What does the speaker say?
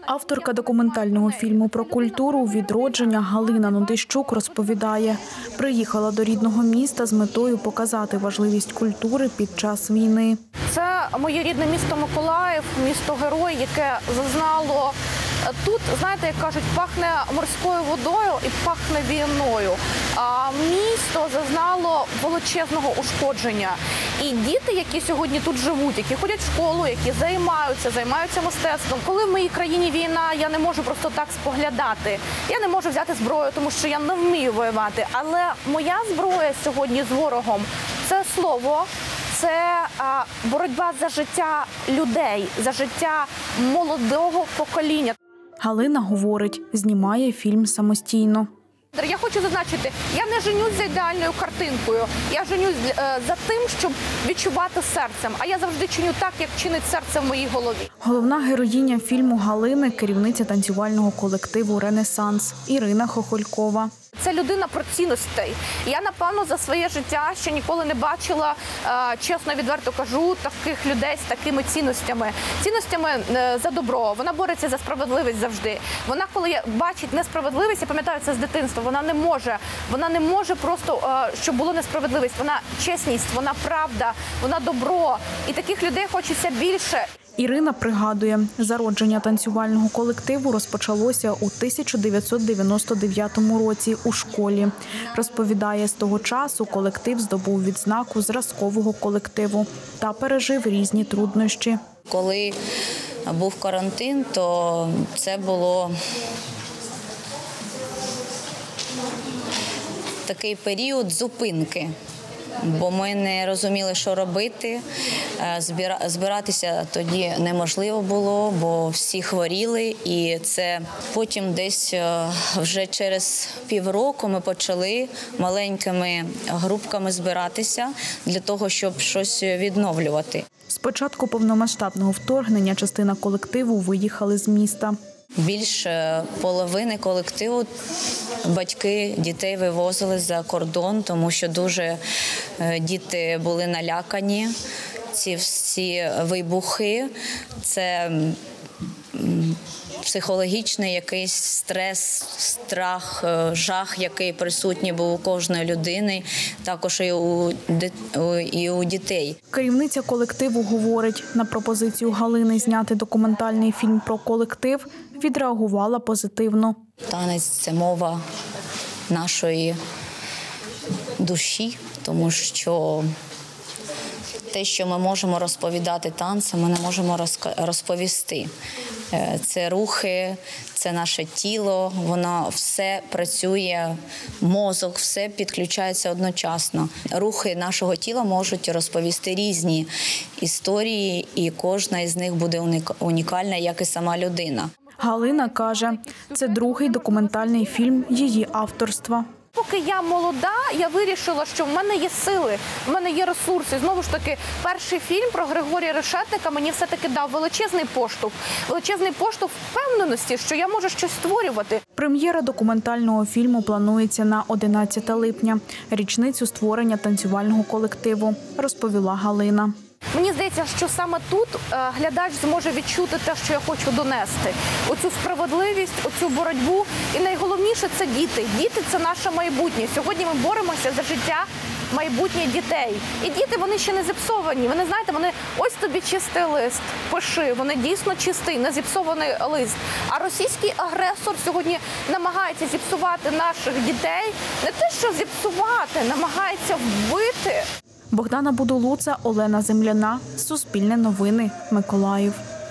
Авторка документального фільму про культуру «Відродження» Галина Нудищук розповідає, приїхала до рідного міста з метою показати важливість культури під час війни. Це моє рідне місто Миколаїв, місто-герой, яке зазнало тут, знаєте, як кажуть, пахне морською водою і пахне війною. А місто зазнало величезного ушкодження. І діти, які сьогодні тут живуть, які ходять в школу, які займаються мистецтвом. Коли в моїй країні війна, я не можу просто так споглядати. Я не можу взяти зброю, тому що я не вмію воювати. Але моя зброя сьогодні з ворогом – це слово. Це боротьба за життя людей, за життя молодого покоління. Галина говорить, знімає фільм самостійно. Я хочу зазначити, я не женюсь за ідеальною картинкою, я женюсь за тим, щоб відчувати серцем. А я завжди чиню так, як чинить серце в моїй голові. Головна героїня фільму Галини – керівниця танцювального колективу «Ренесанс» Ірина Хохолькова. Це людина про цінностей. Я, напевно, за своє життя ще ніколи не бачила, чесно, відверто кажу, таких людей з такими цінностями. Цінностями за добро. Вона бореться за справедливість завжди. Вона, коли бачить несправедливість, я пам'ятаю це з дитинства, вона не може просто, щоб було несправедливість. Вона чесність, вона правда, вона добро. І таких людей хочеться більше. Ірина пригадує, зародження танцювального колективу розпочалося у 1999 році у школі. Розповідає, з того часу колектив здобув відзнаку зразкового колективу та пережив різні труднощі. Коли був карантин, то це було такий період зупинки. Бо ми не розуміли, що робити. Збиратися тоді неможливо було, бо всі хворіли. І це потім десь вже через півроку ми почали маленькими групками збиратися для того, щоб щось відновлювати. З початку повномасштабного вторгнення частина колективу виїхали з міста. Більше половини колективу батьки дітей вивозили за кордон, тому що дуже діти були налякані. Ці всі вибухи – це психологічний якийсь стрес, страх, жах, який присутній був у кожної людини, також і у дітей. Керівниця колективу говорить, на пропозицію Галини зняти документальний фільм про колектив відреагувала позитивно. Танець – це мова нашої душі, тому що те, що ми можемо розповідати танцем, ми не можемо розповісти. Це рухи, це наше тіло, воно все працює, мозок, все підключається одночасно. Рухи нашого тіла можуть розповісти різні історії, і кожна із них буде унікальна, як і сама людина. Галина каже, це другий документальний фільм її авторства. Поки я молода, я вирішила, що в мене є сили, в мене є ресурси. Знову ж таки, перший фільм про Григорія Решетника мені все-таки дав величезний поштовх впевненості, що я можу щось створювати. Прем'єра документального фільму планується на 11 липня, річницю створення танцювального колективу, розповіла Галина. Мені здається, що саме тут глядач зможе відчути те, що я хочу донести. Оцю справедливість, оцю боротьбу. І найголовніше – це діти. Діти – це наше майбутнє. Сьогодні ми боремося за життя майбутнє дітей. І діти, вони ще не зіпсовані. Вони, знаєте, вони ось тобі чистий лист, пиши. Вони дійсно чистий, не зіпсований лист. А російський агресор сьогодні намагається зіпсувати наших дітей. Не те, що зіпсувати, намагається вбити. Богдана Будулуца, Олена Земляна, Суспільне новини, Миколаїв.